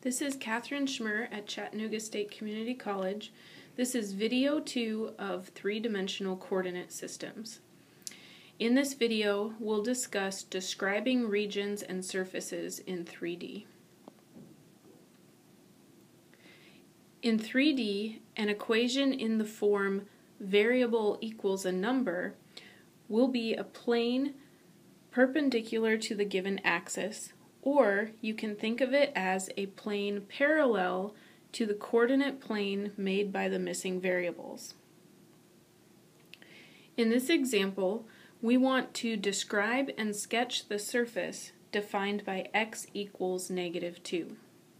This is Catherine Schmer at Chattanooga State Community College. This is video 2 of three-dimensional coordinate systems. In this video, we'll discuss describing regions and surfaces in 3D. In 3D, an equation in the form variable equals a number will be a plane perpendicular to the given axis, or you can think of it as a plane parallel to the coordinate plane made by the missing variables. In this example, we want to describe and sketch the surface defined by x equals -2.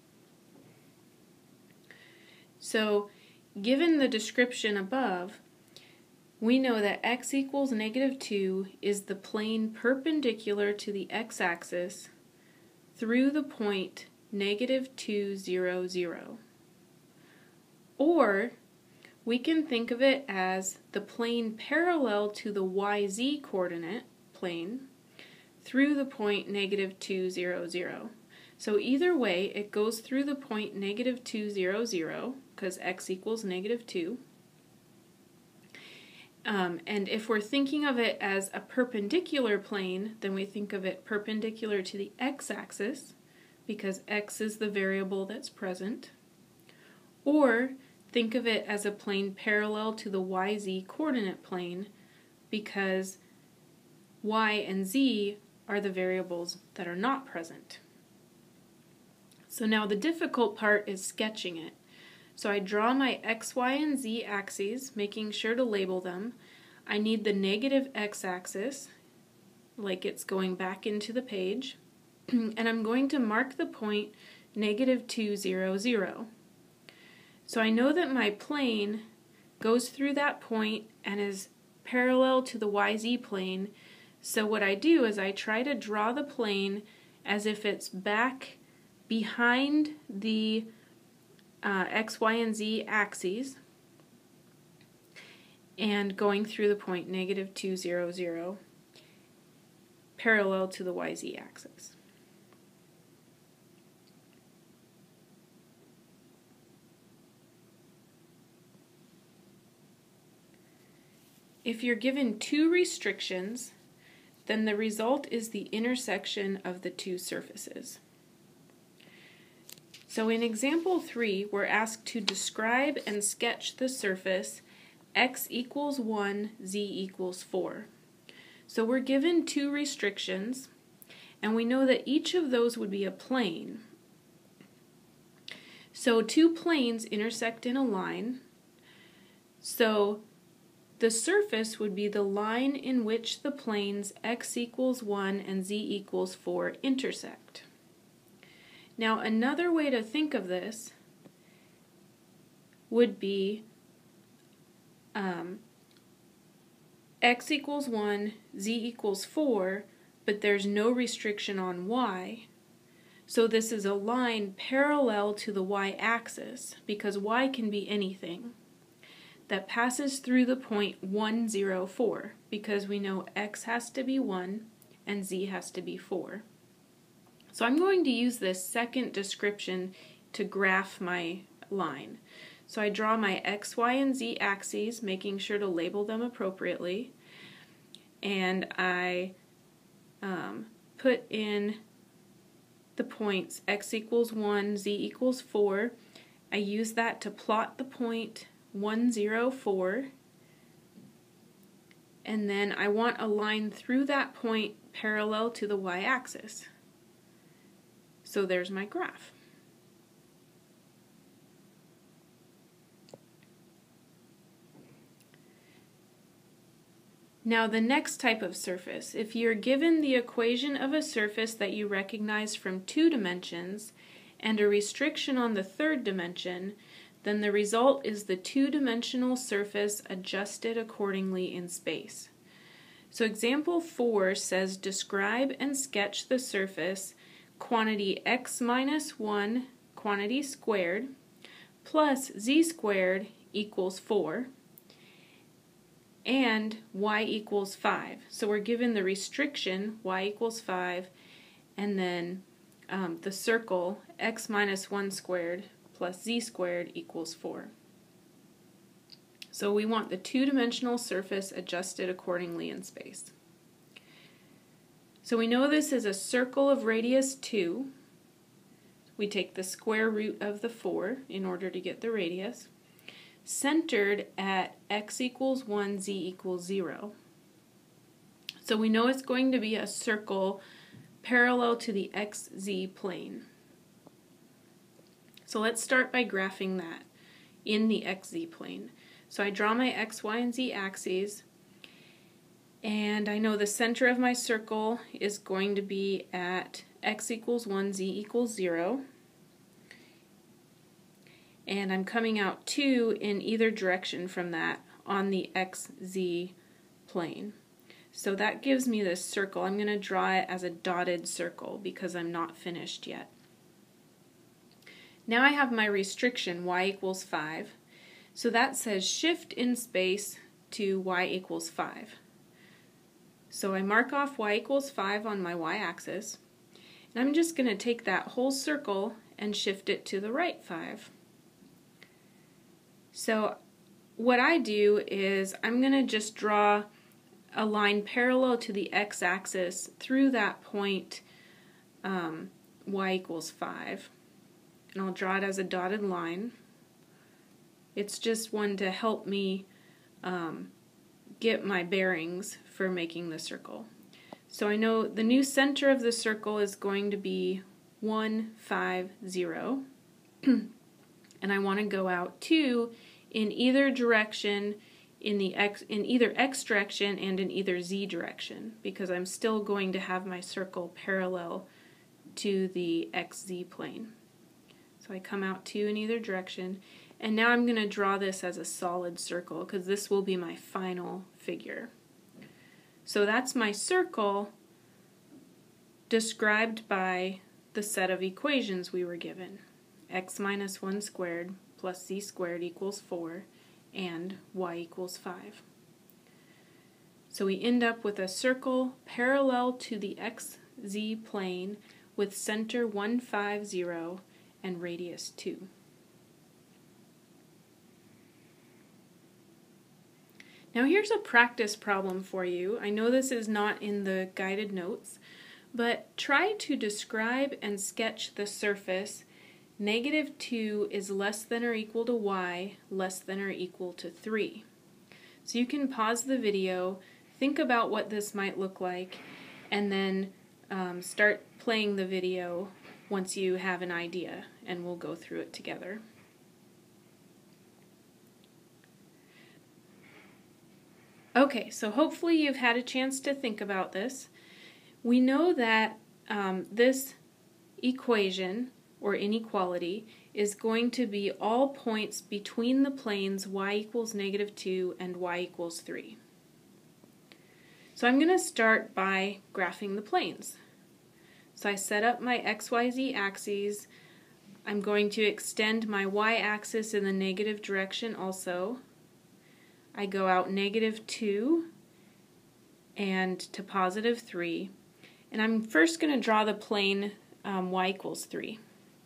So, given the description above, we know that x equals -2 is the plane perpendicular to the x-axis through the point -2, 0, 0. Or we can think of it as the plane parallel to the yz coordinate plane through the point -2, 0, 0. So either way, it goes through the point -2, 0, 0, because x equals -2. And if we're thinking of it as a perpendicular plane, then we think of it perpendicular to the x-axis, because x is the variable that's present. Or think of it as a plane parallel to the yz coordinate plane, because y and z are the variables that are not present. So now the difficult part is sketching it. So I draw my x, y, and z axes, making sure to label them. I need the negative x-axis, like it's going back into the page, and I'm going to mark the point -2, 0, 0. So I know that my plane goes through that point and is parallel to the yz plane, so what I do is I try to draw the plane as if it's back behind the x, y, and z axes and going through the point -2, 0, 0 parallel to the yz axis. If you're given two restrictions, then the result is the intersection of the two surfaces. So in example 3, we're asked to describe and sketch the surface x equals 1, z equals 4. So we're given two restrictions, and we know that each of those would be a plane. So two planes intersect in a line, so the surface would be the line in which the planes x equals 1 and z equals 4 intersect. Now another way to think of this would be x equals 1, z equals 4, but there's no restriction on y. So this is a line parallel to the y-axis, because y can be anything, that passes through the point 1, 0, 4, because we know x has to be 1 and z has to be 4. So I'm going to use this second description to graph my line. So I draw my x, y, and z axes, making sure to label them appropriately, and I put in the points x equals 1, z equals 4. I use that to plot the point 1, 0, 4, and then I want a line through that point parallel to the y-axis. So there's my graph. Now the next type of surface, if you're given the equation of a surface that you recognize from 2 dimensions and a restriction on the 3rd dimension, then the result is the 2-dimensional surface adjusted accordingly in space. So example 4 says describe and sketch the surface quantity x minus 1 quantity squared plus z squared equals 4 and y equals 5. So we're given the restriction y equals 5 and then the circle x minus 1 squared plus z squared equals 4. So we want the two-dimensional surface adjusted accordingly in space. So we know this is a circle of radius 2. We take the square root of the 4 in order to get the radius, centered at x equals 1, z equals 0. So we know it's going to be a circle parallel to the xz plane. So let's start by graphing that in the xz plane. So I draw my x, y, and z axes, and I know the center of my circle is going to be at x equals 1, z equals 0. And I'm coming out 2 in either direction from that on the xz plane. So that gives me this circle. I'm going to draw it as a dotted circle because I'm not finished yet. Now I have my restriction, y equals 5. So that says shift in space to y equals 5. So I mark off y equals 5 on my y-axis, and I'm just going to take that whole circle and shift it to the right 5. So what I do is I'm going to just draw a line parallel to the x-axis through that point y equals 5. And I'll draw it as a dotted line. It's just one to help me get my bearings for making the circle. So I know the new center of the circle is going to be 1, 5, 0. And I want to go out 2 in either direction, in either x direction and in either z direction, because I'm still going to have my circle parallel to the xz plane. So I come out 2 in either direction, and now I'm going to draw this as a solid circle because this will be my final figure. So that's my circle described by the set of equations we were given. X minus 1 squared plus z squared equals 4, and y equals 5. So we end up with a circle parallel to the xz plane with center 1, 5, 0 and radius 2. Now here's a practice problem for you. I know this is not in the guided notes, but try to describe and sketch the surface -2 is less than or equal to y, less than or equal to 3. So you can pause the video, think about what this might look like, and then start playing the video once you have an idea, and we'll go through it together. Okay, so hopefully you've had a chance to think about this. We know that this equation, or inequality, is going to be all points between the planes y equals -2 and y equals 3. So I'm going to start by graphing the planes. So I set up my xyz axes. I'm going to extend my y-axis in the negative direction also. I go out -2 and to +3. And I'm first going to draw the plane y equals 3.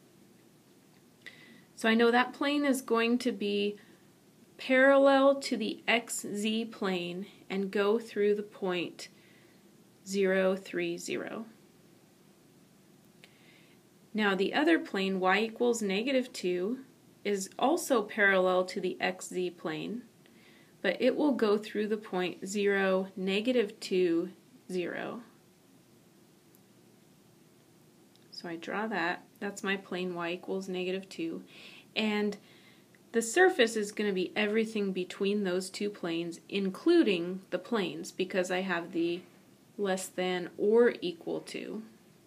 So I know that plane is going to be parallel to the xz plane and go through the point 0, 3, 0. Now the other plane, y equals -2, is also parallel to the xz plane, but it will go through the point 0, -2, 0. So I draw that. That's my plane y equals -2. And the surface is going to be everything between those two planes, including the planes, because I have the less than or equal to.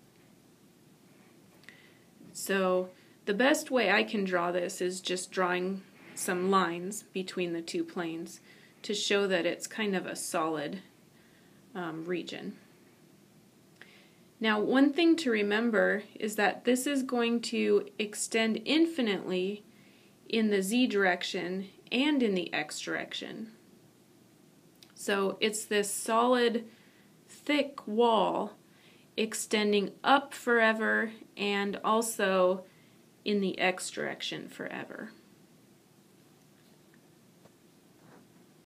So the best way I can draw this is just drawing some lines between the two planes to show that it's kind of a solid region. Now, one thing to remember is that this is going to extend infinitely in the z direction and in the x direction. So it's this solid, thick wall, extending up forever and also in the x direction forever.